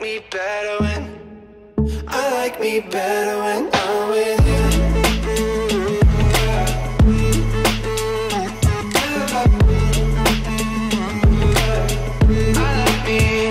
me better when I like me better when I'm with you.